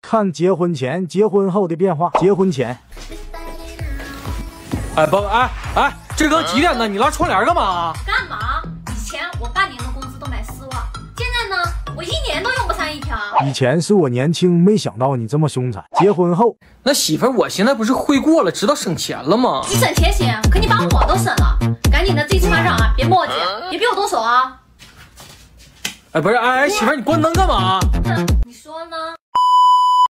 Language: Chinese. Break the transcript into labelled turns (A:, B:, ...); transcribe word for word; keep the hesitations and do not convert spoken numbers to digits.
A: 看结婚前、结婚后的变化。结婚前，
B: 哎不，哎哎，这刚几点呢？你拉窗帘干嘛？
C: 干嘛？以前我半年的工资都买丝袜，现在呢，我一年都用不上一条。
A: 以前是我年轻，没想到你这么凶残。结婚后，
B: 那媳妇儿，我现在不是会过了，知道省钱了吗？
C: 你省钱行，可你把我都省了。赶紧的，自己穿上啊，别磨叽，别逼我动手啊。
B: 哎，不是，哎哎，媳妇儿，你关灯干嘛？
C: 哼，你说呢？